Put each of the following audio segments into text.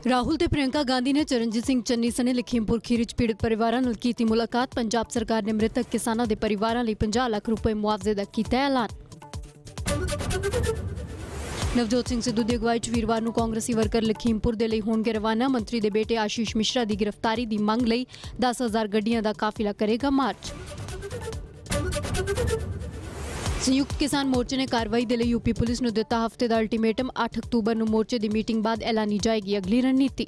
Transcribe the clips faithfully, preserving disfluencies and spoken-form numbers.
ਰਾਹੁਲ ਤੇ ਪ੍ਰਿयंका गांधी ने चरणजीत सिंह चन्नी सने लखीमपुर खीरी च पीड़ित परिवारां नाल कीती मुलाकात। पंजाब सरकार ने मृतक किसानां दे परिवारां लई पचास लाख रुपए मुआवजे दा कीता ऐलान। नवजोत सिंह सिद्धू दी अगवाई च वीरवार नूं कांग्रेसी वर्कर लखीमपुर दे लई होणगे रवाना। मंत्री दे बेटे आशीष मिश्रा दी गिरफ्तारी दी मंग लई दस हज़ार गड्डियां दा काफिला करेगा मार्च। संयुक्त किसान मोर्चे ने कार्रवाई दे लई यूपी पुलिस नूं दिता हफ्ते दा अल्टीमेटम। अठ अक्तूबर नूं मोर्चे दी मीटिंग बाद ऐलानी जाएगी अगली रणनीति।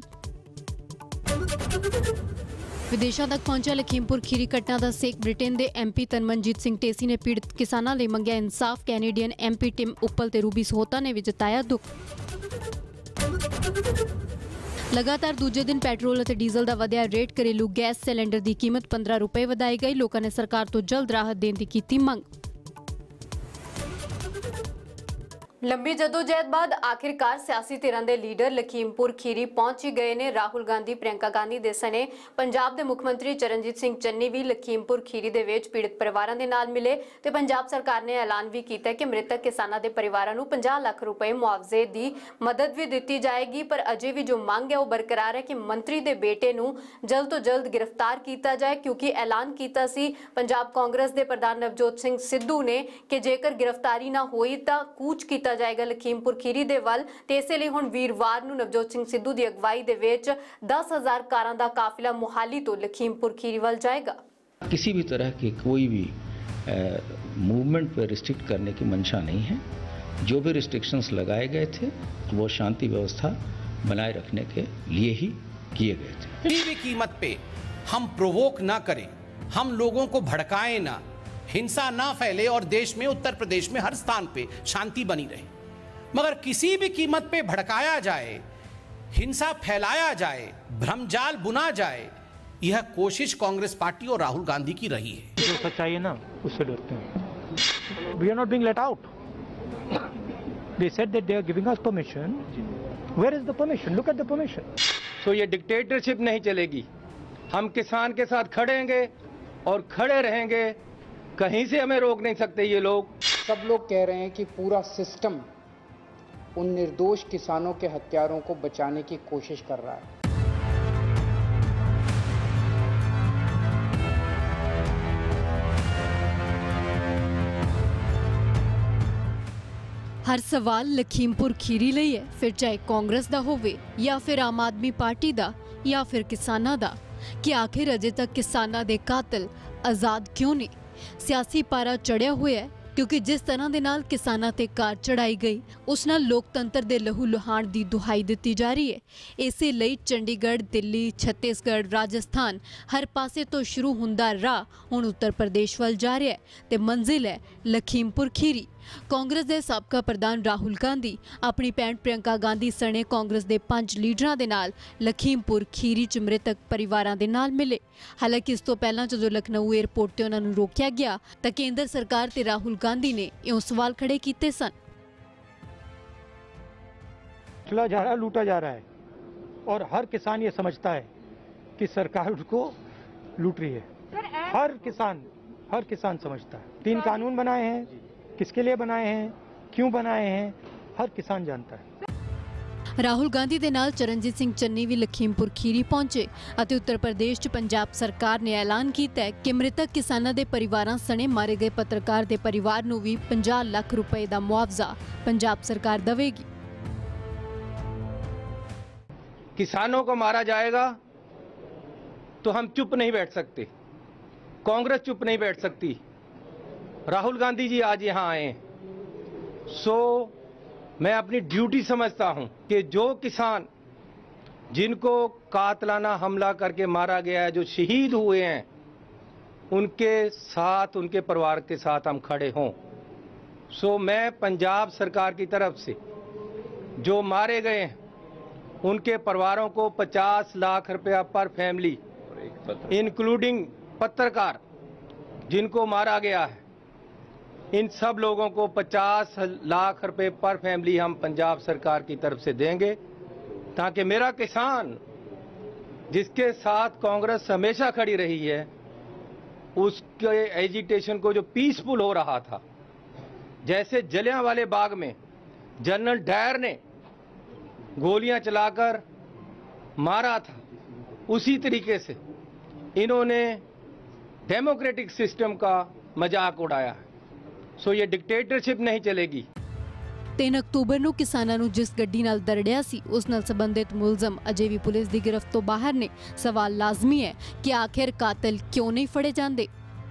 विदेशों तक पहुंचा लखीमपुर खीरी घटना दा सेक। ब्रिटेन के एम पी तनमनजीत सिंह टेसी ने पीड़ित किसानां लई मंगिया इंसाफ। Canadian M P Tim Uppal ते रूबी सोहता ने भी जताया दुख। लगातार दूजे दिन पेट्रोल और डीजल का वधिया रेट। घरेलू गैस सिलेंडर की कीमत पंद्रह रुपए वधाई गई। लोगों ने सरकार तो जल्द राहत देने की कीती मंग। लंबी जदोजहद बाद आखिरकार सियासी धिरां दे लीडर लखीमपुर खीरी पहुंच ही गए ने। राहुल गांधी प्रियंका गांधी दे सने पंजाब दे मुख्यमंत्री चरणजीत सिंह चन्नी भी लखीमपुर खीरी दे विच पीड़ित परिवारां दे नाल मिले ते पंजाब सरकार ने ऐलान भी कीता कि मृतक किसानां दे परिवारां नूं पचास लाख रुपए मुआवजे दी मदद भी दित्ती जाएगी। पर अजे भी जो मंग है वो बरकरार है कि मंत्री दे बेटे नूं जल्द तो जल्द गिरफ्तार किया जाए, क्योंकि ऐलान किया सी पंजाब कांग्रेस दे प्रधान नवजोत सिंह सिद्धू ने कि जेकर गिरफ्तारी ना होई तां कूच किया जाएगा लखीमपुर खीरी दे वल। ते इसे लई हुण वीरवार नूं नवजोत सिंह सिद्धू दी अगवाई दे विच दस हज़ार कारां दा काफिला मोहाली तो लखीमपुर खीरी वल जाएगा। किसी भी तरह की कोई भी मूवमेंट पर रिस्ट्रिक्ट करने की मंशा नहीं है। जो भी रिस्ट्रिक्शंस लगाए गए थे वो शांति व्यवस्था बनाए रखने के लिए ही किए गए थे। किसी भी कीमत पे हम प्रोवोक ना करें, हम लोगों को भड़काएं ना, हिंसा ना फैले और देश में, उत्तर प्रदेश में हर स्थान पे शांति बनी रहे। मगर किसी भी कीमत पे भड़काया जाए, हिंसा फैलाया जाए, भ्रमजाल बुना जाए, यह कोशिश कांग्रेस पार्टी और राहुल गांधी की रही है। जो सच्चाई है ना उससे डरते हैं। We are not being let out. They said that they are giving us permission. Where is the permission? Look at the permission. तो ये डिक्टेटरशिप नहीं चलेगी। हम किसान के साथ खड़ेंगे और खड़े रहेंगे। कहीं से हमें रोक नहीं सकते ये लोग। सब लोग कह रहे हैं कि पूरा सिस्टम उन निर्दोष किसानों के हत्यारों को बचाने की कोशिश कर रहा है। हर सवाल लखीमपुर खीरी लई है, फिर चाहे कांग्रेस दा होवे या फिर आम आदमी पार्टी दा या फिर किसानां दा, कि आखिर अजे तक किसानां दे कातिल आजाद क्यों नहीं। सियासी पारा चढ़िया हुआ है, क्योंकि जिस तरह दे नाल किसानां ते कार चढ़ाई गई उस नाल लोकतंत्र दे लहू लुहाण दी दुहाई दित्ती जा रही है। इसे लई चंडीगढ़, दिल्ली, छत्तीसगढ़, राजस्थान हर पासे तो शुरू हुंदा राह हुण उत्तर प्रदेश वल जा रहा है ते मंजिल है लखीमपुर खीरी। कांग्रेस दे साबका प्रधान राहुल गांधी अपनी भैन प्रियंका गांधी सने कांग्रेस दे पंज लीडरां दे नाल लखीमपुर खीरी च मृतक परिवारां दे नाल मिले। हालांकि इस तो पहलां जो लखनऊ एयरपोर्ट ते उन्हां नूं रोकिया गया तां केंद्र सरकार ते राहुल गांधी ने इउं सवाल खड़े कीते सन। चला जा रहा है, लूटा जा रहा है और हर किसान ये समझता है कि सरकार उसको लूट रही है। हर किसान हर किसान समझता है। तीन कानून बनाए हैं, किसके लिए बनाए हैं, क्यों बनाए हैं, हर किसान जानता है। राहुल गांधी दे नाल चरणजीत सिंह चन्नी भी लखीमपुर खीरी पहुंचे अते उत्तर प्रदेश च पंजाब सरकार ने ऐलान किया है कि मृतक किसानां दे परिवारां सने मारे गए पत्रकार दे परिवार नूं भी पचास लाख रुपए दा मुआवजा पंजाब सरकार देवेगी। किसानों को मारा जाएगा तो हम चुप नहीं बैठ सकते, कांग्रेस चुप नहीं बैठ सकती। राहुल गांधी जी आज यहाँ आए, सो मैं अपनी ड्यूटी समझता हूं कि जो किसान जिनको कातलाना हमला करके मारा गया है, जो शहीद हुए हैं, उनके साथ, उनके परिवार के साथ हम खड़े हों। सो मैं पंजाब सरकार की तरफ से जो मारे गए हैं उनके परिवारों को पचास लाख रुपया पर फैमिली, इंक्लूडिंग पत्रकार जिनको मारा गया है, इन सब लोगों को पचास लाख रुपए पर फैमिली हम पंजाब सरकार की तरफ से देंगे, ताकि मेरा किसान जिसके साथ कांग्रेस हमेशा खड़ी रही है, उसके एजिटेशन को जो पीसफुल हो रहा था, जैसे जलियांवाले बाग में जनरल डायर ने गोलियां चलाकर मारा था, उसी तरीके से इन्होंने डेमोक्रेटिक सिस्टम का मजाक उड़ाया है। सो ये डिक्टेटरशिप नहीं चलेगी। तीन अक्तूबर ਨੂੰ ਕਿਸਾਨਾਂ ਨੂੰ ਜਿਸ ਗੱਡੀ ਨਾਲ ਦਰੜਿਆ ਸੀ ਉਸ ਨਾਲ ਸੰਬੰਧਿਤ ਮੁਲਜ਼ਮ ਅਜੇ ਵੀ ਪੁਲਿਸ ਦੀ ਗ੍ਰਿਫਤ ਤੋਂ ਬਾਹਰ ਨੇ। ਸਵਾਲ ਲਾਜ਼ਮੀ ਹੈ ਕਿ ਆਖਿਰ ਕਾਤਿਲ ਕਿਉਂ ਨਹੀਂ ਫੜੇ ਜਾਂਦੇ।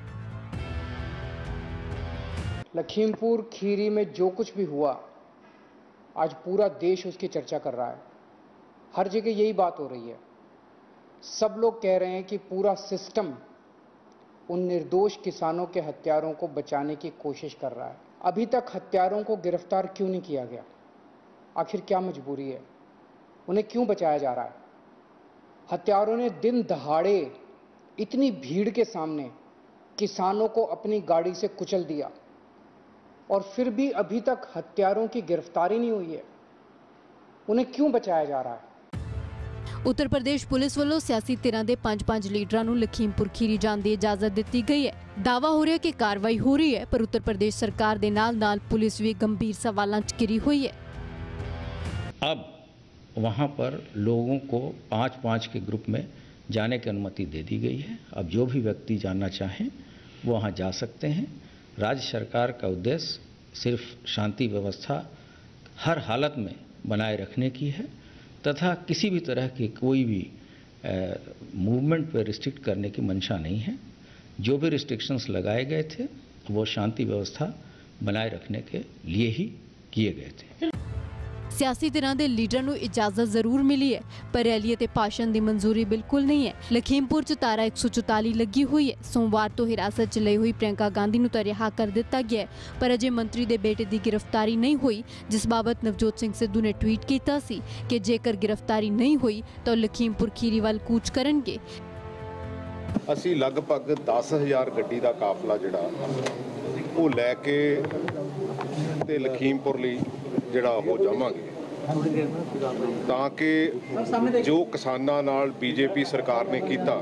लखीमपुर खीरी में जो कुछ भी हुआ, आज पूरा देश उसकी चर्चा कर रहा है। हर जगह यही बात हो रही है। सब लोग कह रहे हैं कि पूरा सिस्टम उन निर्दोष किसानों के हत्यारों को बचाने की कोशिश कर रहा है। अभी तक हत्यारों को गिरफ्तार क्यों नहीं किया गया? आखिर क्या मजबूरी है? उन्हें क्यों बचाया जा रहा है? हत्यारों ने दिन दहाड़े इतनी भीड़ के सामने किसानों को अपनी गाड़ी से कुचल दिया और फिर भी अभी तक हत्यारों की गिरफ्तारी नहीं हुई है। उन्हें क्यों बचाया जा रहा है? उत्तर प्रदेश पुलिस वालों सियासी धिरां दे पंज पंज लीडरां नूं लखीमपुर खीरी जाण दी इजाजत दित्ती गई है। दावा हो रहा है कि कार्रवाई हो रही है, पर उत्तर प्रदेश सरकार दे नाल नाल पुलिस भी गंभीर सवालों च घिरी हुई है। अब वहां पर लोगों को पाँच पाँच के ग्रुप में जाने की अनुमति दे दी गई है। अब जो भी व्यक्ति जाना चाहें वो वहाँ जा सकते हैं। राज्य सरकार का उद्देश्य सिर्फ शांति व्यवस्था हर हालत में बनाए रखने की है तथा किसी भी तरह की कोई भी मूवमेंट पर रिस्ट्रिक्ट करने की मंशा नहीं है। जो भी रिस्ट्रिक्शंस लगाए गए थे वो शांति व्यवस्था बनाए रखने के लिए ही किए गए थे। सियासी धिरां दे लीडर नूं इजाजत जरूर मिली है, पर रैली ते भाषण दी मंजूरी बिल्कुल नहीं है। लखीमपुर च तारा एक सौ चौताली लगी हुई है। सोमवार तो हिरासत च लई हुई प्रियंका गांधी नूं तां रिहा कर दिता गया है, पर अजे मंत्री दे बेटे दी गिरफ्तारी नहीं हुई, जिस बाबत नवजोत सिंह सिद्धू ने ट्वीट कीता सी कि जेकर गिरफ्तारी नहीं हुई तो लखीमपुर खीरी वाल कूच करनगे। ਅਸੀਂ ਲਗਭਗ दस हज़ार ਗੱਡੀ ਦਾ ਕਾਫਲਾ ਜਿਹੜਾ ਉਹ ਲੈ ਕੇ ਤੇ ਲਖੀਮਪੁਰ ਲਈ ਜਿਹੜਾ ਉਹ ਜਾਵਾਂਗੇ ਤਾਂ ਕਿ ਜੋ ਕਿਸਾਨਾਂ ਨਾਲ ਬੀਜੇਪੀ ਸਰਕਾਰ ਨੇ ਕੀਤਾ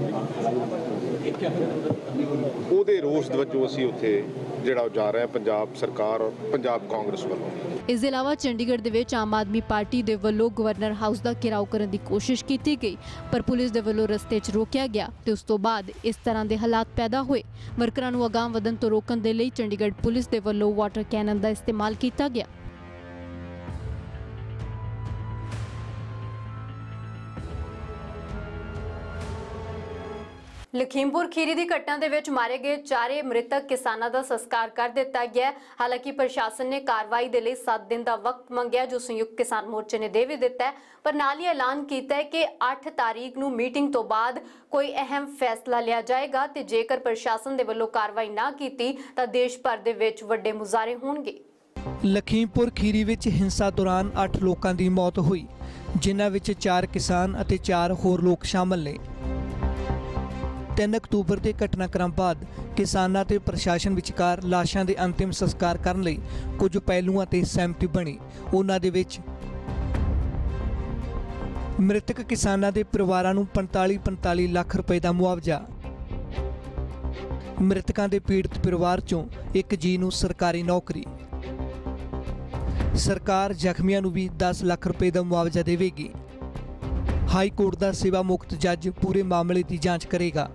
ਉਹਦੇ ਰੋਸ ਵਜੋਂ ਅਸੀਂ ਉੱਥੇ ਜਿਹੜਾ ਜਾ ਰਹੇ ਹਾਂ ਪੰਜਾਬ ਸਰਕਾਰ ਔਰ ਪੰਜਾਬ ਕਾਂਗਰਸ ਵੱਲੋਂ। ਇਸ ਦੇ ਇਲਾਵਾ ਚੰਡੀਗੜ੍ਹ ਦੇ ਵਿੱਚ ਆਮ ਆਦਮੀ ਪਾਰਟੀ ਦੇ ਵੱਲੋਂ ਗਵਰਨਰ ਹਾਊਸ ਦਾ ਘਿਰਾਓ ਕਰਨ ਦੀ ਕੋਸ਼ਿਸ਼ ਕੀਤੀ ਗਈ, ਪਰ ਪੁਲਿਸ ਦੇ ਵੱਲੋਂ ਰਸਤੇ 'ਚ ਰੋਕਿਆ ਗਿਆ ਤੇ ਉਸ ਤੋਂ ਬਾਅਦ ਇਸ ਤਰ੍ਹਾਂ ਦੇ ਹਾਲਾਤ ਪੈਦਾ ਹੋਏ। ਵਰਕਰਾਂ ਨੂੰ ਅਗਾਂਹ ਵਧਣ ਤੋਂ ਰੋਕਣ ਦੇ ਲਈ ਚੰਡੀਗੜ੍ਹ ਪੁਲਿਸ ਦੇ ਵੱਲੋਂ ਵਾਟਰ ਕੈਨਨ ਦਾ ਇਸਤੇਮਾਲ ਕੀਤਾ ਗਿਆ। लखीमपुर खीरी की घटना दे विच मारे गए चारे मृतक किसानों का संस्कार कर दिता गया। हालांकि प्रशासन ने कार्रवाई के लिए सात दिन का वक्त मंगया, जो संयुक्त किसान मोर्चे ने दे भी दिता है, पर नाल ही ऐलान किया है कि अठ तारीख नूं मीटिंग तो बाद कोई अहम फैसला लिया जाएगा ते जेकर प्रशासन दे वल्लों कार्रवाई ना की तो देश भर दे विच वड्डे मुजाहरे होणगे। लखीमपुर खीरी विच हिंसा दौरान अठ लोगों की मौत हुई, जिन्हां विच चार किसान अते चार होर लोग शामिल ने। तीन अक्तूबर के घटनाक्रम बाद किसानां ते प्रशासन विचकार लाशां दे अंतिम संस्कार करन लई कुछ पहलुआं ते सहमति बनी। उन्हां दे विच मृतक किसानां दे परिवारां नूं पैंताली पैंताली लाख रुपए का मुआवजा, मृतकां दे पीड़ित परिवार चों एक जी नूं सरकारी नौकरी, सरकार जख्मियां नूं भी दस लाख रुपए का मुआवजा देवेगी। हाई कोर्ट का सेवा मुक्त जज पूरे मामले की जांच करेगा।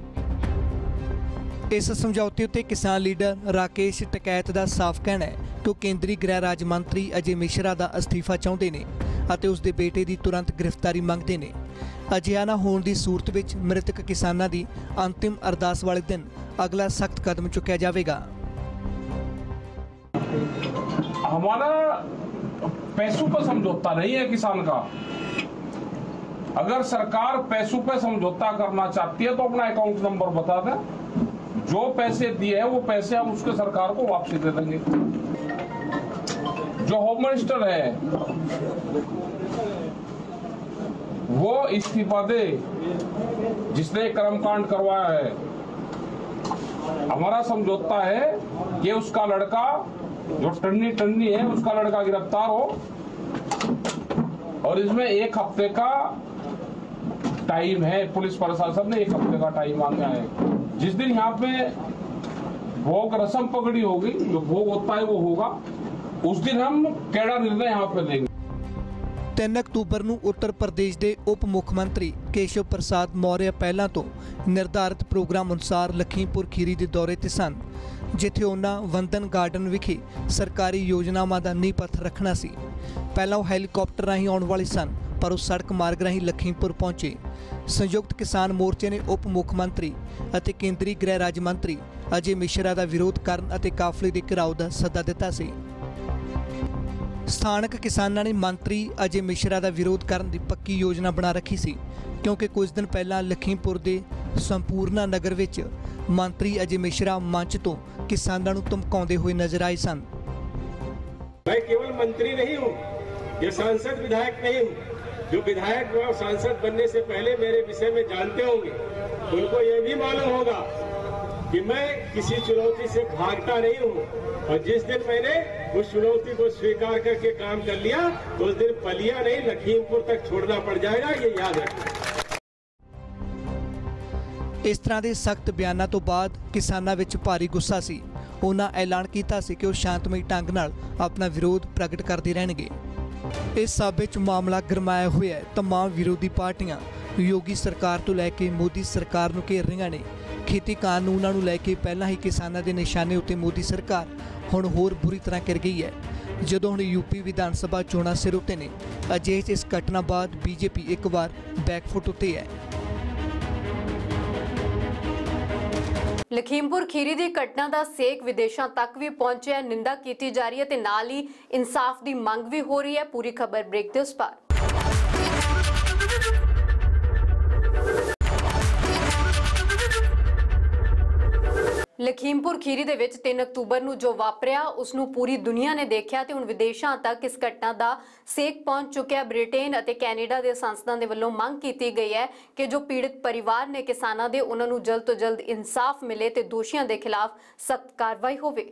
इस समझौते उत्ते किसान लीडर राकेश टकैत का साफ कहना है कि केंद्रीय गृह राज्य मंत्री अजय मिश्रा का अस्तीफा चाहते हैं और उसके बेटे की तुरंत गिरफ्तारी मंगते हैं। अजिहा ना होने की सूरत विच मृतक किसानों की अंतिम अरदास वाले दिन अगला सख्त कदम चुकया जाएगा। हमारा पैसों पर समझौता नहीं है किसान का। अगर सरकार पैसों पे समझौता करना चाहती है तो अपना अकाउंट नंबर बता दें, जो पैसे दिए हैं वो पैसे हम उसके सरकार को वापसी दे देंगे। जो होम मिनिस्टर है वो इस्तीफा दे जिसने कर्मकांड करवाया है। हमारा समझौता है कि उसका लड़का जो टन्नी टन्नी है उसका लड़का गिरफ्तार हो, और इसमें एक हफ्ते का टाइम है। पुलिस प्रशासन ने एक हफ्ते का टाइम मांगा है। जिस दिन यहाँ पे भोग रस्म पकड़ी होगी, जो भोग होता है वो होगा, उस दिन हम कैडा निर्णय यहाँ पे देंगे। तीन अक्तूबर ਨੂੰ उत्तर प्रदेश के उप मुख्यमंत्री केशव प्रसाद मौर्य पहलों तो निर्धारित प्रोग्राम अनुसार लखीमपुर खीरी के दौरे ते सन, जिथे उन्होंने वंदन गार्डन विखे सरकारी योजनावां दा नींह पत्थर रखना सी। पहला वो हैलीकॉप्टर राही आउण वाले सन, पर वो सड़क मार्ग राही लखीमपुर पहुंचे। संयुक्त किसान मोर्चे ने उप मुख्यमंत्री और केंद्रीय गृह राज्य मंत्री अजय मिश्रा का विरोध करन अते काफले के घिराव का सद्दा दिता सी। स्थानक किसानां ने मंत्री अजय मिश्रा का विरोध करने की पक्की योजना बना रखी सी, क्योंकि कुछ दिन पहला लखीमपुर के संपूर्णा नगर विच मंत्री अजय मिश्रा मंच तो किसानां नूं धमकाउंदे हुए नजर आए सन। मैं केवल मंत्री नहीं हूँ, ये सांसद विधायक नहीं हूँ। जो विधायक और सांसद बनने से पहले मेरे विषय में जानते होंगे, उनको ये भी मालूम होगा कि मैं किसी चुनौती से भागता नहीं हूँ, और जिस दिन मैंने उस चुनौती को स्वीकार करके काम कर लिया तो उस दिन पलिया नहीं लखीमपुर तक छोड़ना पड़ जाएगा, ये याद रखना। इस तरह के सख्त बयानों तो बाद किसानां विच भारी गुस्सा सी। उन्हां ऐलान किया सी कि वो शांतमई ढंग नाल अपना विरोध प्रगट करते रहणगे। इस सब विच मामला गरमाया हुआ है। तमाम विरोधी पार्टियां योगी सरकार तो लैके मोदी सरकार नूं घेर रहीआं ने। खेती कानूनां नूं लैके पहलां ही किसानां दे निशाने उत्ते मोदी सरकार हुण होर बुरी तरह कर गई है। जदों हुण यूपी विधान सभा चोणां सिर उत्ते ने, अजे इस घटना बाद बीजेपी एक बार बैकफुट उत्ते है। लखीमपुर खीरी की घटना का सेक विदेशों तक भी पहुंचा, निंदा की जा रही है ते नाल ही इंसाफ की मंग भी हो रही है। पूरी खबर ब्रेक दे उस पर। लखीमपुर खीरी दे विच तीन अक्तूबर नूं जो वापरिया उसनूं पूरी दुनिया ने देखा ते हुण विदेशों तक इस घटना का सेक पहुंच चुकिया। ब्रिटेन और कैनेडा के सांसदां दे वल्लों मंग की गई है कि जो पीड़ित परिवार ने किसानां दे उन्हां नूं जल्द तो जल्द इंसाफ मिले ते दोषियों के खिलाफ सख्त कार्रवाई होवे।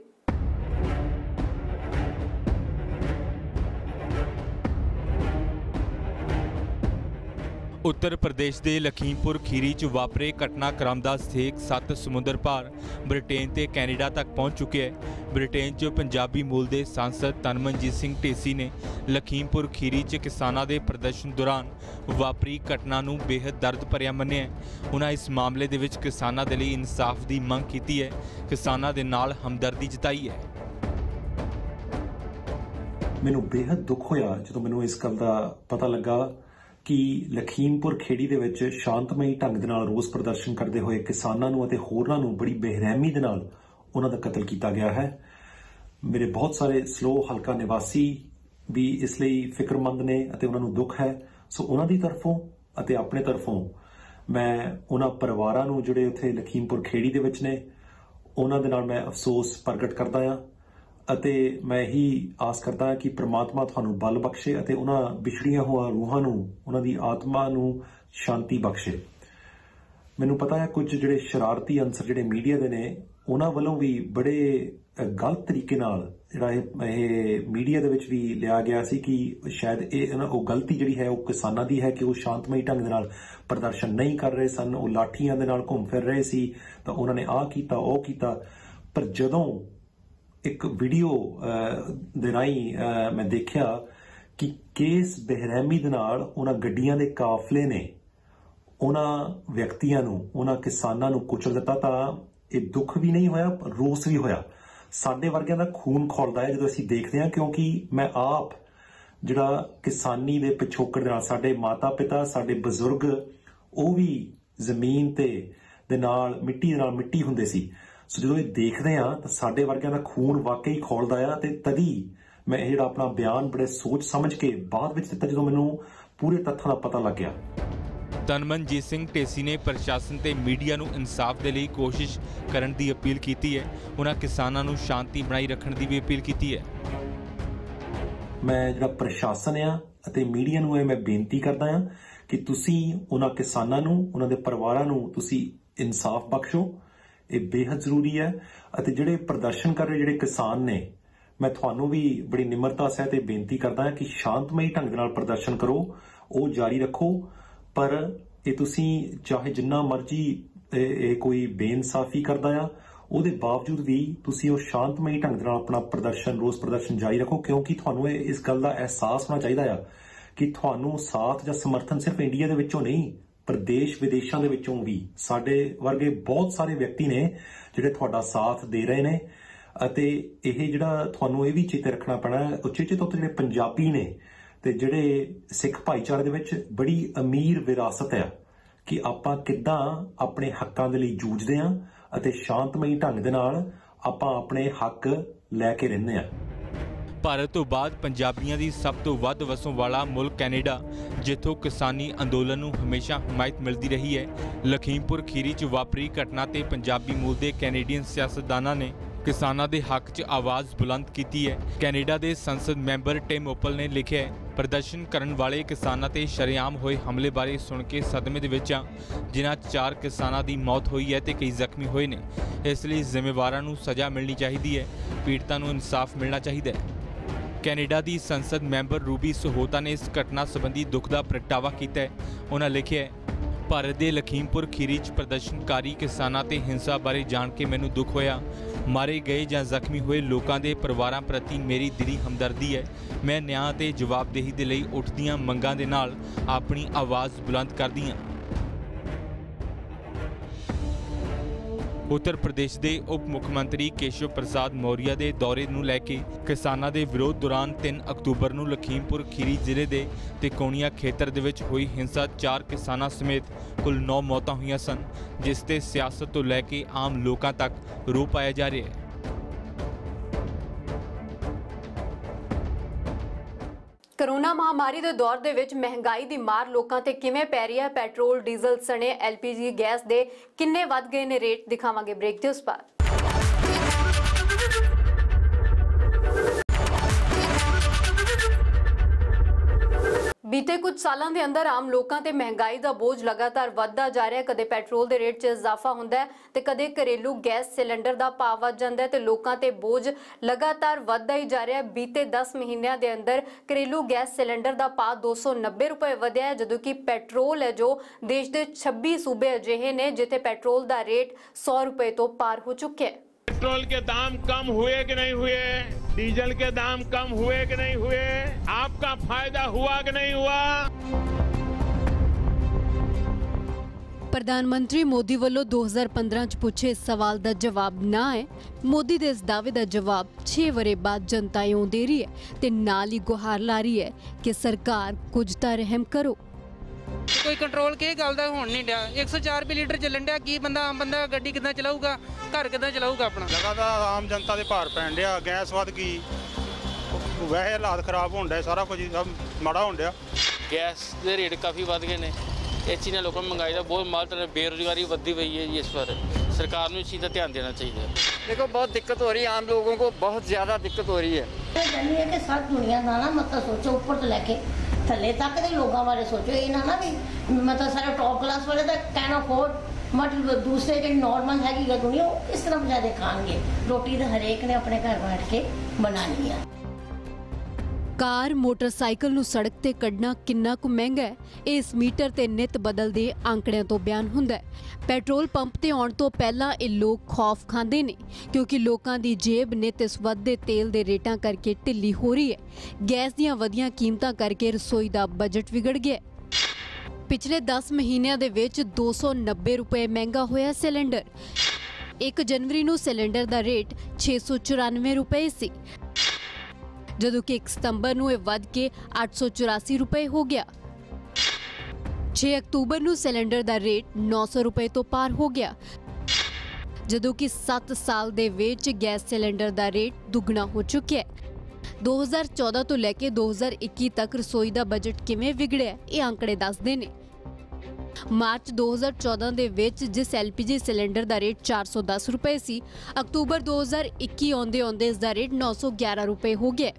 उत्तर प्रदेश के लखीमपुर खीरी च वापरे घटनाक्रम का सेक सत्त समुद्र पार ब्रिटेन ते कैनेडा तक पहुंच चुके हैं। ब्रिटेन च पंजाबी मूल के सांसद तनमनजीत सिंह ढेसी ने लखीमपुर खीरी च किसानां दे प्रदर्शन दौरान वापरी घटना नूं बेहद दर्द भरिया मन्निया। उन्होंने इस मामले दे विच किसानां दे लई इंसाफ की मंग की है, किसानां दे नाल हमदर्दी जताई है। मैनूं बेहद दुख होया जदों मैनूं इस गल का पता लगा कि लखीमपुर खेड़ी दे विच शांतमई ढंग दे नाल रोस प्रदर्शन करते हुए किसानां नूं अते होरनां नूं बड़ी बेरहमी दे नाल उन्हां दा कतल किया गया है। मेरे बहुत सारे स्लो हलका निवासी भी इसलिए फिक्रमंद ने अते उन्हां नूं दुख है। सो उन्हां दी तरफों अते अपने तरफों मैं उन्हां परिवारां नूं जिहड़े उत्थे लखीमपुर खेड़ी दे विच ने उन्हां दे नाल मैं अफसोस प्रगट करदा हां ਅਤੇ मैं ही आस करता कि परमात्मा ਤੁਹਾਨੂੰ बल बख्शे ਅਤੇ ਉਹਨਾਂ ਵਿਛੜੀਆਂ ਹੋਈਆਂ ਰੂਹਾਂ ਨੂੰ ਉਹਨਾਂ ਦੀ ਆਤਮਾ ਨੂੰ ਸ਼ਾਂਤੀ ਬਖਸ਼ੇ। ਮੈਨੂੰ ਪਤਾ ਹੈ ਕੁਝ ਜਿਹੜੇ ਸ਼ਰਾਰਤੀ ਅੰਸਰ ਜਿਹੜੇ ਮੀਡੀਆ ਦੇ ਨੇ ਉਹਨਾਂ ਵੱਲੋਂ ਵੀ ਬੜੇ ਗਲਤ ਤਰੀਕੇ ਨਾਲ ਜਿਹੜਾ ਇਹ ਮੀਡੀਆ ਦੇ ਵਿੱਚ ਵੀ ਲਿਆ ਗਿਆ ਸੀ ਕਿ ਸ਼ਾਇਦ ਇਹ ਉਹ ਗਲਤੀ ਜਿਹੜੀ ਹੈ ਉਹ ਕਿਸਾਨਾਂ ਦੀ ਹੈ ਕਿ ਉਹ ਸ਼ਾਂਤਮਈ ਢੰਗ ਦੇ ਨਾਲ ਪ੍ਰਦਰਸ਼ਨ ਨਹੀਂ ਕਰ ਰਹੇ ਸਨ, ਉਹ ਲਾਠੀਆਂ ਦੇ ਨਾਲ ਘੁੰਮ ਫਿਰ ਰਹੇ ਸੀ ਤਾਂ ਉਹਨਾਂ ਨੇ ਆਹ ਕੀਤਾ ਉਹ ਕੀਤਾ। ਪਰ ਜਦੋਂ एक वीडियो दे राही मैं देखा कि किस बेरहमी दे नाल उन्हां गड्डियां दे काफले ने उन्हां व्यक्तियां नूं उन्हां किसानां नूं कुचल दिता, तां ये दुख भी नहीं होया रोस भी होया। साडे वर्गियां दा खून खौलदा है जदों असीं देखदे हां, क्योंकि मैं आप जिहड़ा किसानी दे पिछोकड़ दे नाल साडे माता पिता साडे बजुर्ग ਉਹ भी ਜ਼ਮੀਨ ਤੇ ਦੇ ਨਾਲ ਮਿੱਟੀ ਦੇ ਨਾਲ ਮਿੱਟੀ ਹੁੰਦੇ ਸੀ। सो जो देखते हैं तो साडे वर्गियां दा खून वाकई खौलदा आ ते तदी मैं ये जिहड़ा अपना बयान बड़े सोच समझ के बाद विच दित्ता जदों मैनूं पूरे तत्थां दा पता लग गया। तनमनजीत सिंह ढेसी ने प्रशासन ते मीडिया नूं इंसाफ दे लई कोशिश करन दी अपील कीती है। उन्हां किसानां नूं शांति बनाई रखण दी भी अपील कीती है। मैं जिहड़ा प्रशासन आ अते मीडिया नूं मैं बेनती करदा हां कि तुसीं उन्हां किसानां नूं उन्हां दे परिवारां नूं तुसीं इंसाफ बख्शो। ये बेहद जरूरी है। अते जिहड़े प्रदर्शन कर रहे जिहड़े किसान ने मैं तुहानूं भी बड़ी निमरता सहित बेनती करदा हां कि शांतमई ढंग दे नाल प्रदर्शन करो, वो जारी रखो। पर ये तुसीं चाहे जिन्ना मर्जी ये कोई बेइंसाफी करदा आ ਉਹਦੇ ਬਾਵਜੂਦ भी ਤੁਸੀਂ ਉਹ शांतमई ढंग दे नाल अपना प्रदर्शन रोस प्रदर्शन जारी रखो, क्योंकि ਤੁਹਾਨੂੰ इस गल का एहसास होना चाहिए आ ਕਿ ਤੁਹਾਨੂੰ ਸਾਥ ਜਾਂ ਸਮਰਥਨ ਸਿਰਫ ਇੰਡੀਆ ਦੇ ਵਿੱਚੋਂ ਨਹੀਂ ਪਰ ਦੇਸ਼ ਵਿਦੇਸ਼ਾਂ ਦੇ ਵਿੱਚੋਂ ਵੀ ਸਾਡੇ ਵਰਗੇ ਬਹੁਤ ਸਾਰੇ ਵਿਅਕਤੀ ਨੇ ਜਿਹੜੇ ਤੁਹਾਡਾ ਸਾਥ ਦੇ ਰਹੇ ਨੇ। ਅਤੇ ਇਹ ਜਿਹੜਾ ਤੁਹਾਨੂੰ ਇਹ ਵੀ ਚੇਤੇ ਰੱਖਣਾ ਪੈਣਾ ਉਚੇਚੇ ਤੌਰ ਤੇ ਜਿਹੜੇ ਪੰਜਾਬੀ ਨੇ ਤੇ ਜਿਹੜੇ ਸਿੱਖ ਭਾਈਚਾਰੇ ਦੇ ਵਿੱਚ ਬੜੀ ਅਮੀਰ ਵਿਰਾਸਤ ਹੈ ਕਿ ਆਪਾਂ ਕਿੱਦਾਂ ਆਪਣੇ ਹੱਕਾਂ ਦੇ ਲਈ ਜੂਝਦੇ ਹਾਂ ਅਤੇ ਸ਼ਾਂਤਮਈ ਢੰਗ ਦੇ ਨਾਲ ਆਪਾਂ ਆਪਣੇ ਹੱਕ ਲੈ ਕੇ ਰਹਿੰਦੇ ਹਾਂ। ਭਾਰਤ ਤੋਂ ਬਾਅਦ ਪੰਜਾਬੀਆਂ ਦੀ ਸਭ ਤੋਂ ਵੱਧ ਵਸੋਂ ਵਾਲਾ ਮੁਲਕ ਕੈਨੇਡਾ, ਜਿੱਥੋਂ ਕਿਸਾਨੀ ਅੰਦੋਲਨ ਨੂੰ ਹਮੇਸ਼ਾ ਹਮਾਇਤ ਮਿਲਦੀ ਰਹੀ ਹੈ, ਲਖੀਮਪੁਰ ਖੀਰੀ 'ਚ ਵਾਪਰੀ ਘਟਨਾ ਤੇ ਪੰਜਾਬੀ ਮੂਲ ਦੇ ਕੈਨੇਡੀਅਨ ਸਿਆਸਤਦਾਨਾਂ ਨੇ ਕਿਸਾਨਾਂ ਦੇ ਹੱਕ 'ਚ ਆਵਾਜ਼ ਬੁਲੰਦ ਕੀਤੀ ਹੈ। ਕੈਨੇਡਾ ਦੇ ਸੰਸਦ ਮੈਂਬਰ ਟਿਮ ਓਪਲ ਨੇ ਲਿਖਿਆ, ਪ੍ਰਦਰਸ਼ਨ ਕਰਨ ਵਾਲੇ ਕਿਸਾਨਾਂ ਤੇ ਸ਼ਰੇਆਮ ਹੋਏ ਹਮਲੇ ਬਾਰੇ ਸੁਣ ਕੇ ਸਦਮੇ ਦੇ ਵਿੱਚ ਆ, ਜਿਨ੍ਹਾਂ ਚਾਰ ਕਿਸਾਨਾਂ ਦੀ ਮੌਤ ਹੋਈ ਹੈ ਤੇ ਕਈ ਜ਼ਖਮੀ ਹੋਏ ਨੇ। ਇਸ ਲਈ ਜ਼ਿੰਮੇਵਾਰਾਂ ਨੂੰ ਸਜ਼ਾ ਮਿਲਣੀ ਚਾਹੀਦੀ ਹੈ, ਪੀੜਤਾਂ ਨੂੰ ਇਨਸਾਫ ਮਿਲਣਾ ਚਾਹੀਦਾ ਹੈ। ਕੈਨੇਡਾ ਦੀ ਸੰਸਦ ਮੈਂਬਰ ਰੂਬੀ ਸਹੋਤਾ ਨੇ ਇਸ ਘਟਨਾ ਸੰਬੰਧੀ ਦੁੱਖ ਦਾ ਪ੍ਰਗਟਾਵਾ ਕੀਤਾ ਹੈ। ਉਹਨਾਂ ਲਿਖਿਆ, ਭਾਰਤ ਦੇ ਲਖੀਮਪੁਰ ਖੀਰੀ 'ਚ ਪ੍ਰਦਰਸ਼ਨਕਾਰੀ ਕਿਸਾਨਾਂ ਤੇ ਹਿੰਸਾ ਬਾਰੇ ਜਾਣ ਕੇ ਮੈਨੂੰ ਦੁੱਖ ਹੋਇਆ। ਮਾਰੇ ਗਏ ਜਾਂ ਜ਼ਖਮੀ ਹੋਏ ਲੋਕਾਂ ਦੇ ਪਰਿਵਾਰਾਂ ਪ੍ਰਤੀ ਮੇਰੀ ਦਿਲੀ ਹਮਦਰਦੀ ਹੈ। ਮੈਂ ਨਿਆਂ ਤੇ ਜਵਾਬਦੇਹੀ ਦੇ ਲਈ ਉੱਠਦੀਆਂ ਮੰਗਾਂ ਦੇ ਨਾਲ ਆਪਣੀ ਆਵਾਜ਼ ਬੁਲੰਦ ਕਰਦੀ ਹਾਂ। उत्तर प्रदेश के उप मुख्यमंत्री केशव प्रसाद मौर्य के दौरे ਨੂੰ ਲੈ ਕੇ किसानों के विरोध दौरान तीन अक्तूबर ਨੂੰ लखीमपुर खीरी जिले के तिकोणिया खेतर ਦੇ ਵਿੱਚ ਹੋਈ हिंसा चार किसानों समेत कुल नौ मौतां हुई सन, जिस ते सियासत तो लैके आम लोगों तक रोह पाया जा रहा है। कोरोना महामारी के दौर दे विच महंगाई की मार लोगों ते किवें पै रही है। पैट्रोल डीजल सने एल पी जी गैस दे किन्ने वध गए ने रेट, दिखावांगे ब्रेक दे उस पार। बीते कुछ सालों के अंदर आम लोगों ते महंगाई का बोझ लगातार वधदा जा रहा है। कदे पेट्रोल के रेट च इजाफा होंदा है ते कदे घरेलू गैस सिलेंडर का भाव वध जांदा है ते लोगों ते बोझ लगातार वधदा ही जा रहा है। बीते दस महीनों के अंदर घरेलू गैस सिलेंडर का भाव दो सौ नब्बे रुपए वधिया है, जदों कि पेट्रोल है जो देश के छब्बी सूबे अजिहे ने जिथे पेट्रोल का रेट सौ रुपए तो पार हो चुके हैं। पेट्रोल के दाम कम हुए कि नहीं हुए, डीजल के दाम कम हुए कि नहीं हुए, आपका फायदा हुआ कि नहीं हुआ। प्रधानमंत्री मोदी वालों दो हज़ार पंद्रह च पूछे इस सवाल का जवाब ना है। मोदी के इस दावे का जवाब छे वरे बाद जनता यूं दे रही है ते नाल ही गुहार ला रही है कि सरकार कुछ तां रहम करो। कोई कंट्रोल के गल दा होण नहीं दिया। एक सौ चार रुपये लीटर चलन दिया, की बंदा आम बंदा गड्डी किदां चलाऊगा, घर किदां चलाऊगा अपना। लगातार आम जनता दे भार पैण दिया, गैस वध गई, वैसे हालात खराब होण डे, सारा कुछ सब माड़ा होण दिया। गैस दे रेट काफ़ी वध गए ने, इस चीज़ ने लोगों महंगाई का बहुत माल तरह बेरोजगारी बढ़ती हुई है जी। इस पर सरकार को इस चीज़ का ध्यान देना चाहिए। देखो बहुत दिक्कत हो रही है, आम लोगों को बहुत ज़्यादा दिक्कत हो रही है। कहनी है कि सारी दुनिया का ना मतलब सोचो, ऊपर तो लैके थले तक के लोगों बारे सोचो। ये ना ना भी मतलब सारे टॉप क्लास वाले तो कैन अफोर्ड, मतलब दूसरे जो नॉर्मल हैगी दुनिया वो किस तरह बेचारे खाएंगे। रोटी तो हरेक ने अपने घर बैठ के बनानी है। कार मोटरसाइकिल नूं सड़क ते कढ़ना किन्ना कुछ महंगा है, इस मीटर ते नित बदलदे आंकड़ियां तो बयान हुंदा है। पेट्रोल पंप ते आउण तो पहला ये लोग खौफ खांदे ने क्योंकि लोकां दी जेब नित इस वधदे तेल दे रेटां करके ढिल्ली हो रही है। गैस दीयां वधियां कीमतां करके रसोई दा बजट विगड़ गया। पिछले दस महीनों दे विच दो सौ नब्बे रुपए महंगा होया सिलेंडर। एक जनवरी नूं सिलेंडर दा रेट छे सौ चौरानवे रुपए सी, जदों कि एक सितंबर नूं वध के आठ सौ चौरासी रुपए हो गया। छे अक्तूबर नूं सिलेंडर दा रेट नौ सौ रुपए तो पार हो गया, जदों कि सत्त साल दे विच गैस सिलेंडर दा रेट दुगना हो चुका है। दो हज़ार चौदह तो लैके दो हज़ार इक्की तक रसोई दा बजट किवें विगड़िया, ये आंकड़े दसदे ने। मार्च दो हज़ार चौदह दे विच जिस एल पी जी सिलेंडर दा रेट चार सौ दस रुपए सी, अक्तूबर दो हज़ार इक्की आउंदे आउंदे इसदा रेट नौ सौ ग्यारह रुपए हो गया।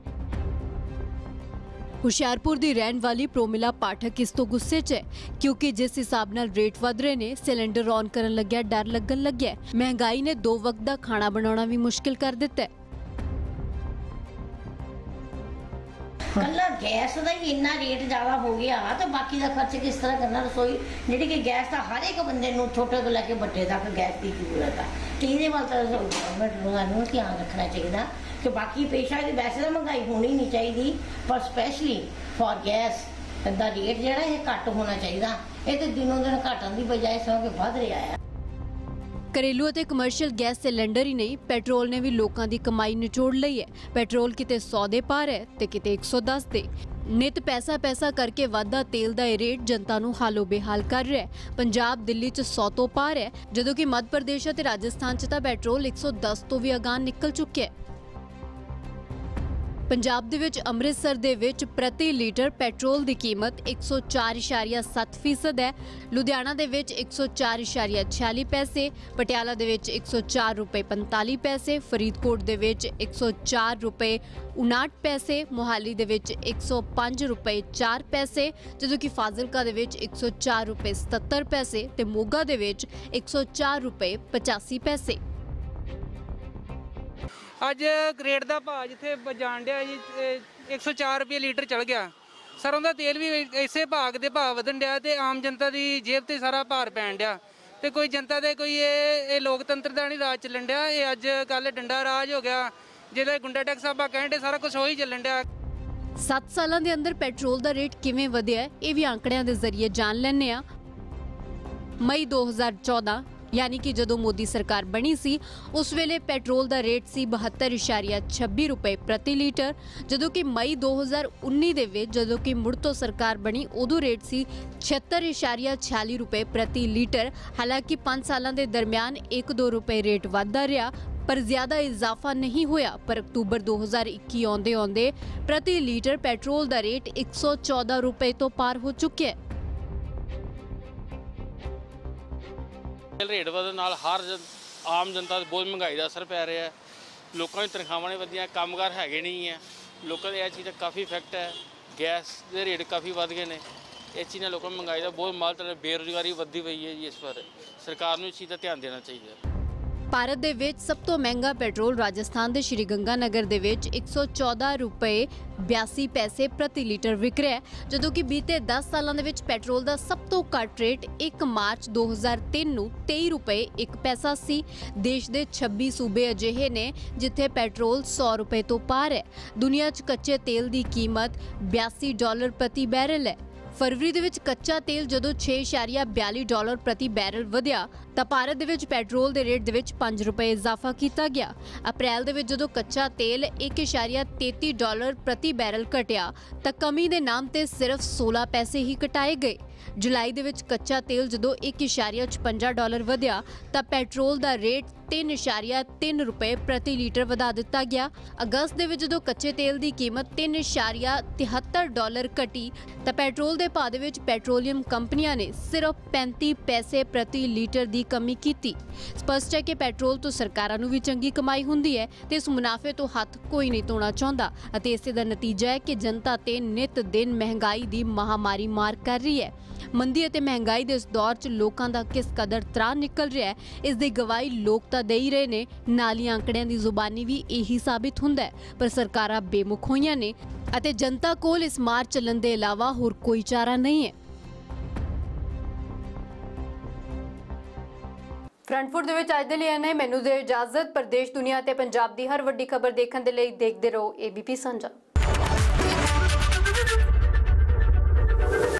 हुशियारपुर दी रहन वाली प्रोमिला पाठक इस तो गुस्से च है क्योंकि जिस हिसाब नाल रेट वध रहे ने सिलेंडर ऑन करन लग्या डर लगन लग्या। महंगाई ने दो वक्त दा खाना बनाना भी मुश्किल कर दिता है। कल्ला गैस का ही इन्ना रेट ज़्यादा हो गया तो बाकी का खर्च किस तरह करना। रसोई जी कि गैस का हर एक बंदे नूं छोटे तो लैके बड़े तक गैस की जरूरत है, तो ये वाल तो गवर्नमेंट नूं ध्यान रखना चाहिए कि बाकी पेशा की वैसे तो महंगाई होनी नहीं चाहिए, पर स्पैशली फॉर गैस का रेट जो है घट होना चाहिए। ये तो दिनों दिन घटन की बजाय सगों वध रहा है। घरेलू ਅਤੇ ਕਮਰਸ਼ੀਅਲ ਗੈਸ ਸਿਲੰਡਰ ਹੀ ਨਹੀਂ, ਪੈਟਰੋਲ ਨੇ ਵੀ ਲੋਕਾਂ ਦੀ ਕਮਾਈ ਨਿਚੋੜ ਲਈ ਹੈ। ਪੈਟਰੋਲ ਕਿਤੇ ਸੌ ਦੇ ਪਾਰ ਹੈ ਤੇ ਕਿਤੇ ਇੱਕ ਸੌ ਦਸ ਦੇ। ਨਿਤ ਪੈਸਾ ਪੈਸਾ ਕਰਕੇ ਵਾਧਾ ਤੇਲ ਦਾ ਇਹ ਰੇਟ ਜਨਤਾ ਨੂੰ ਹਾਲੋ ਬੇਹਾਲ ਕਰ ਰਿਹਾ ਹੈ। ਪੰਜਾਬ ਦਿੱਲੀ 'ਚ ਸੌ ਤੋਂ ਪਾਰ ਹੈ, ਜਦੋਂ ਕਿ ਮੱਧ ਪ੍ਰਦੇਸ਼ ਅਤੇ ਰਾਜਸਥਾਨ 'ਚ ਤਾਂ ਪੈਟਰੋਲ ਇੱਕ ਸੌ ਦਸ ਤੋਂ ਵੀ ਅਗਾਂਹ ਨਿਕਲ ਚੁੱਕਿਆ ਹੈ। ਪੰਜਾਬ ਦੇ ਵਿੱਚ ਅੰਮ੍ਰਿਤਸਰ ਦੇ ਵਿੱਚ ਪ੍ਰਤੀ ਲੀਟਰ ਪੈਟਰੋਲ ਦੀ ਕੀਮਤ ਇੱਕ ਸੌ ਚਾਰ ਇਸ਼ਾਰੀਆ ਸੱਤ ਫੀਸਦ ਹੈ, ਲੁਧਿਆਣਾ ਦੇ ਵਿੱਚ ਇੱਕ ਸੌ ਚਾਰ ਇਸ਼ਾਰੀਆ ਛਿਆਲੀ ਪੈਸੇ, ਪਟਿਆਲਾ ਦੇ ਵਿੱਚ ਇੱਕ ਸੌ ਚਾਰ ਰੁਪਏ ਪੰਤਾਲੀ ਪੈਸੇ, ਫਰੀਦਕੋਟ ਦੇ ਵਿੱਚ ਇੱਕ ਸੌ ਚਾਰ ਰੁਪਏ ਉਨਾਹਠ ਪੈਸੇ, ਮੋਹਾਲੀ ਦੇ ਵਿੱਚ ਇੱਕ ਸੌ ਪੰਜ ਰੁਪਏ ਚਾਰ ਪੈਸੇ, ਜਦੋਂ ਕਿ ਫਾਜ਼ਿਲਕਾ ਦੇ ਵਿੱਚ ਇੱਕ ਸੌ ਚਾਰ ਰੁਪਏ ਸਤੱਤਰ ਪੈਸੇ ਤੇ ਮੋਗਾ ਦੇ ਵਿੱਚ ਇੱਕ ਸੌ ਚਾਰ ਰੁਪਏ ਪਚਾਸੀ ਪੈਸੇ। ਅੱਜ ਗ੍ਰੇਡ ਦਾ ਭਾਅ ਜਿੱਥੇ ਜਾਣ ਡਿਆ ਜੀ ਇੱਕ ਸੌ ਚਾਰ ਰੁਪਏ ਲੀਟਰ ਚਲ ਗਿਆ। ਸਰੋਂ ਦਾ ਤੇਲ ਵੀ ਇਸੇ ਭਾਗ ਦੇ ਭਾਅ ਵਧਣ ਡਿਆ ਤੇ ਆਮ ਜਨਤਾ ਦੀ ਜੇਬ ਤੇ ਸਾਰਾ ਭਾਰ ਪੈਣ ਡਿਆ ਤੇ ਕੋਈ ਜਨਤਾ ਦੇ ਕੋਈ ਇਹ ਇਹ ਲੋਕਤੰਤਰ ਦਾ ਨਹੀਂ ਰਾਜ ਚੱਲਣ ਡਿਆ, ਇਹ ਅੱਜ ਕੱਲ੍ਹ ਡੰਡਾ ਰਾਜ ਹੋ ਗਿਆ ਜਿਹਦੇ ਗੁੰਡਾ ਟੈਕਸ ਆਪਾਂ ਕਹਿਣ ਡੇ ਸਾਰਾ ਕੁਝ ਉਹੀ ਚੱਲਣ ਡਿਆ। ਸੱਤ ਸਾਲਾਂ ਦੇ ਅੰਦਰ ਪੈਟਰੋਲ ਦਾ ਰੇਟ ਕਿਵੇਂ ਵਧਿਆ ਹੈ ਇਹ ਵੀ ਆંકੜਿਆਂ ਦੇ ਜ਼ਰੀਏ ਜਾਣ ਲੈਂਦੇ ਆ। ਮਈ ਦੋ ਹਜ਼ਾਰ ਚੌਦਾਂ यानी कि जदों मोदी सरकार बनी सी उस वेले पेट्रोल का रेट सी बहत्तर इशारिया छब्बी रुपए प्रति लीटर, जदों कि मई दो हज़ार उन्नी दे विच जदों कि मुड़ तो सरकार बनी उदों रेट सी छिहत्तर इशारिया छियाली रुपए प्रति लीटर। हालांकि पाँच सालों के दरम्यान एक दो रुपए रेट वधदा रहा पर ज़्यादा इजाफा नहीं होया। पर अक्तूबर दो हज़ार इक्की आउंदे आउंदे प्रति लीटर पेट्रोल का रेट एक सौ चौदह रुपए तो पार हो चुके है। ਰੇਟ ਵਧਣ ਨਾਲ ਹਰ ਆਮ ਜਨਤਾ ਤੇ ਬਹੁਤ ਮਹਿੰਗਾਈ ਦਾ ਅਸਰ ਪੈ ਰਿਹਾ ਹੈ। ਲੋਕਾਂ ਦੀ ਤਨਖਾਹਾਂ ਨੇ ਵਧੀਆਂ, ਕੰਮਕਾਰ ਹੈਗੇ ਨਹੀਂ ਹੈ, ਲੋਕਾਂ ਦੇ ਇਹ ਚੀਜ਼ ਦਾ ਕਾਫੀ ਇਫੈਕਟ ਹੈ। ਗੈਸ ਦੇ ਰੇਟ ਕਾਫੀ ਵੱਧ ਗਏ ਨੇ, ਇਸ ਚੀਜ਼ ਨਾਲ ਲੋਕਾਂ ਨੂੰ ਮਹਿੰਗਾਈ ਦਾ ਬਹੁਤ ਮਾਲ ਤਾਂ ਬੇਰੁਜ਼ਗਾਰੀ ਵੱਧਦੀ ਪਈ ਹੈ ਜੀ। ਇਸ ਪਰ ਸਰਕਾਰ ਨੂੰ ਇਸ ਚੀਜ਼ ਦਾ ਧਿਆਨ ਦੇਣਾ ਚਾਹੀਦਾ। ਭਾਰਤ ਦੇ ਵਿੱਚ ਸਭ ਤੋਂ ਮਹਿੰਗਾ ਪੈਟਰੋਲ ਰਾਜਸਥਾਨ ਦੇ ਸ਼੍ਰੀ ਗੰਗਾਨਗਰ ਦੇ ਵਿੱਚ ਇੱਕ ਸੌ ਚੌਦਾਂ ਰੁਪਏ ਬਿਆਸੀ ਪੈਸੇ ਪ੍ਰਤੀ ਲੀਟਰ ਵਿਕ ਰਿਹਾ ਹੈ, ਜਦੋਂ ਕਿ ਬੀਤੇ ਦਸ ਸਾਲਾਂ ਦੇ ਵਿੱਚ ਪੈਟਰੋਲ ਦਾ ਸਭ ਤੋਂ ਘੱਟ ਰੇਟ ਇੱਕ ਮਾਰਚ ਦੋ ਹਜ਼ਾਰ ਤਿੰਨ ਨੂੰ ਤੇਈ ਰੁਪਏ ਇੱਕ ਪੈਸਾ ਸੀ। ਦੇਸ਼ ਦੇ ਛੱਬੀ ਸੂਬੇ ਅਜਿਹੇ ਨੇ ਜਿੱਥੇ ਪੈਟਰੋਲ ਸੌ ਰੁਪਏ ਤੋਂ ਪਾਰ ਹੈ। ਦੁਨੀਆ 'ਚ ਕੱਚੇ ਤੇਲ ਦੀ ਕੀਮਤ ਬਿਆਸੀ ਡਾਲਰ ਪ੍ਰਤੀ ਬੈਰਲ ਹੈ। फरवरी ਦੇ ਵਿੱਚ ਕੱਚਾ ਤੇਲ ਜਦੋਂ ਛੇ ਇਸ਼ਾਰੀਆ ਬਿਆਲੀ ਡਾਲਰ ਪ੍ਰਤੀ ਬੈਰਲ ਵਧਿਆ ਤਾਂ ਭਾਰਤ ਦੇ ਵਿੱਚ ਪੈਟਰੋਲ ਦੇ ਰੇਟ ਦੇ ਵਿੱਚ ਪੰਜ ਰੁਪਏ ਇਜ਼ਾਫਾ ਕੀਤਾ ਗਿਆ। ਅਪ੍ਰੈਲ ਦੇ ਵਿੱਚ ਜਦੋਂ ਕੱਚਾ ਤੇਲ ਇੱਕ ਇਸ਼ਾਰੀਆ ਤੇਤੀ ਡਾਲਰ ਪ੍ਰਤੀ ਬੈਰਲ ਘਟਿਆ ਤਾਂ ਕਮੀ ਦੇ ਨਾਮ ਤੇ ਸਿਰਫ ਸੋਲਾਂ ਪੈਸੇ ਹੀ ਘਟਾਏ ਗਏ। जुलाई ਦੇ ਵਿੱਚ ਕੱਚਾ ਤੇਲ ਜਦੋਂ ਇੱਕ ਇਸ਼ਾਰੀਆ ਛਪੰਜਾ ਡਾਲਰ ਵਧਿਆ ਤਾਂ ਪੈਟਰੋਲ ਦਾ ਰੇਟ तीन इशारिया तीन रुपए प्रति लीटर वधा दिता गया। अगस्त ਦੇ ਵਿੱਚ ਜਦੋਂ ਕੱਚੇ ਤੇਲ ਦੀ ਕੀਮਤ तीन इशारिया तिहत्तर डॉलर घटी ਤਾਂ ਪੈਟਰੋਲ ਦੇ ਭਾਅ ਦੇ ਵਿੱਚ ਪੈਟਰੋਲੀਅਮ ਕੰਪਨੀਆਂ ਨੇ ਸਿਰਫ पैंतीस ਪੈਸੇ ਪ੍ਰਤੀ ਲੀਟਰ ਦੀ ਕਮੀ ਕੀਤੀ। ਸਪਸ਼ਟ ਹੈ ਕਿ ਪੈਟਰੋਲ ਤੋਂ ਸਰਕਾਰਾਂ ਨੂੰ ਵੀ ਚੰਗੀ ਕਮਾਈ ਹੁੰਦੀ ਹੈ ਤੇ ਇਸ ਮੁਨਾਫੇ ਤੋਂ ਹੱਥ ਕੋਈ ਨਹੀਂ ਧੋਣਾ ਚਾਹੁੰਦਾ ਅਤੇ ਇਸੇ ਦਾ ਨਤੀਜਾ ਹੈ ਕਿ ਜਨਤਾ ਤੇ ਨਿਤ ਦਿਨ ਮਹਿੰਗਾਈ ਦੀ ਮਹਾਮਾਰੀ ਮਾਰ ਕਰ ਰਹੀ ਹੈ। ਮੰਦੀ ਅਤੇ ਮਹਿੰਗਾਈ ਦੇ ਇਸ ਦੌਰ 'ਚ ਲੋਕਾਂ ਦਾ ਕਿਸ ਕਦਰ ਤਰਾਹ ਨਿਕਲ ਰਿਹਾ ਹੈ ਇਸ ਦੀ ਗਵਾਹੀ ਲੋਕ ਤਾਂ ਦੇ ਹੀ ਰਹੇ ਨੇ, ਨਾਲ ਹੀ ਅੰਕੜਿਆਂ ਦੀ ਜ਼ੁਬਾਨੀ ਵੀ ਇਹੀ ਸਾਬਿਤ ਹੁੰਦਾ ਹੈ। ਪਰ ਸਰਕਾਰਾਂ ਬੇਮੁਖ ਹੋਈਆਂ ਨੇ ਅਤੇ ਜਨਤਾ ਕੋਲ ਇਸ ਮਾਰ ਚੱਲਣ ਦੇ ਇਲਾਵਾ ਹੋਰ ਕੋਈ ਚਾਰਾ ਨਹੀਂ ਹੈ। ਫਰੰਟਫੁੱਟ ਦੇ ਵਿੱਚ ਅੱਜ ਦੇ ਲਈ ਇੰਨਾ ਹੀ। ਮੈਨੂੰ ਦੇ ਇਜਾਜ਼ਤ। ਪ੍ਰਦੇਸ਼, ਦੁਨੀਆ ਤੇ ਪੰਜਾਬ ਦੀ ਹਰ ਵੱਡੀ ਖਬਰ ਦੇਖਣ ਦੇ ਲਈ ਦੇਖਦੇ ਰਹੋ ਏਬੀਪੀ ਸਾਂਝਾ।